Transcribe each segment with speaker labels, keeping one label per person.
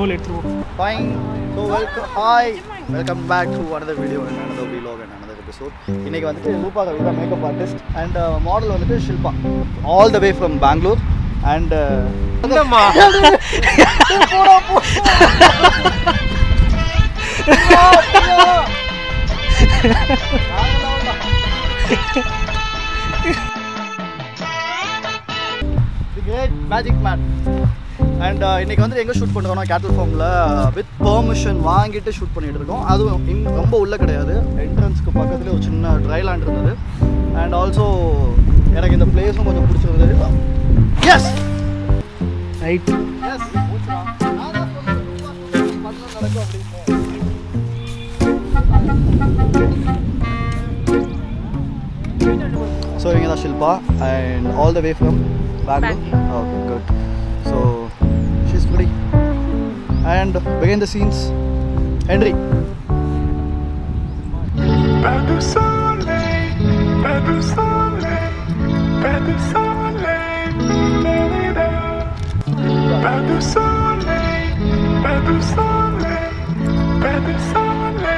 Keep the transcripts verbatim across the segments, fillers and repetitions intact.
Speaker 1: Cable எடுத்துருவோம்.
Speaker 2: Fine. So welcome. Hi. Welcome back to another video and another vlog and another episode. இன்னைக்கு வந்துட்டு ரூபா ரவி தான் makeup artist and model வந்துட்டு Shilpa. All the way from Bangalore and
Speaker 1: என்னம்மா
Speaker 2: போடா போ. The great magic man. And இன்றைக்கி வந்து எங்கே ஷூட் பண்ணுறோம்னா கேட்டல் ஃபார்மில் வித் பெர்மிஷன் வாங்கிட்டு ஷூட் பண்ணிகிட்டு இருக்கோம். அதுவும் இன் ரொம்ப உள்ளே கிடையாது, என்ட்ரன்ஸ்க்கு பக்கத்துலேயே ஒரு சின்ன ட்ரை லேண்ட் இருந்தது. அண்ட் ஆல்சோ எனக்கு இந்த பிளேஸும் கொஞ்சம் பிடிச்சிருந்தது. எஸ்
Speaker 1: ரைட்
Speaker 2: எஸ் நடக்கும் அப்படின்னு. ஸோ இங்கே தான் Shilpa and all the way from Bangalore. Okay good. So she's pretty. And behind the scenes, Henry.
Speaker 3: Pas de soleil, pas de soleil, pas de soleil, pas de soleil, pas de soleil, pas de soleil.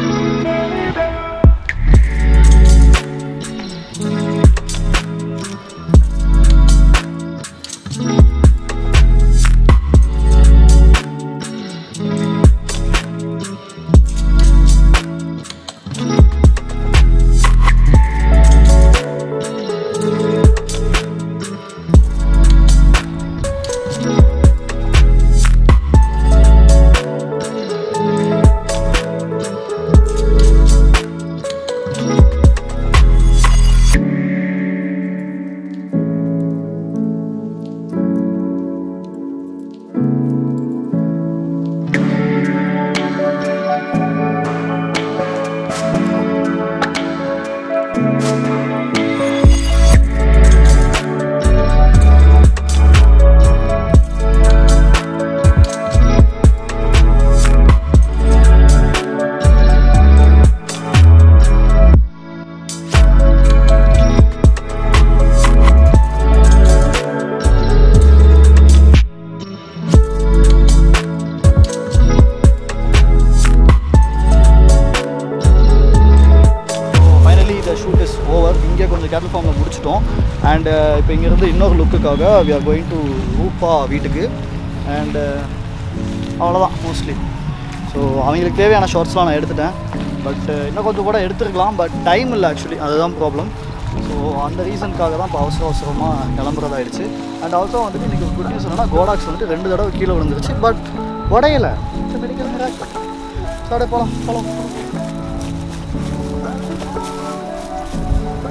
Speaker 2: கேட்டல் ஃபார்மில் முடிச்சிட்டோம். And இப்போ இங்கேருந்து இன்னொரு லுக்குக்காக we are going to Rupa வீட்டுக்கு. And அவ்வளோதான் mostly. So அவங்களுக்கு தேவையான ஷார்ட்ஸ்லாம் நான் எடுத்துட்டேன். பட் இன்னும் கொஞ்சம் கூட எடுத்துருக்கலாம், பட் டைம் இல்லை ஆக்சுவலி, அதுதான் ப்ராப்ளம். ஸோ அந்த ரீசனுக்காக தான் இப்போ அவசர அவசரமாக கிளம்புறதாயிடுச்சு. அண்ட் ஆல்சோ வந்துட்டு இன்றைக்கி ஒரு குட் நியூஸ் என்னன்னா, கோடாக்ஸ் வந்துட்டு ரெண்டு தடவை கீழே விழுந்துருச்சு, பட் உடையலை. Medical miracle. ஸோ அப்படியே போகலாம் போகலாம்.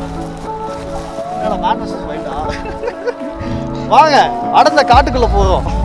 Speaker 2: வாங்க அடர்ந்த காட்டுக்குள்ள போறோம்.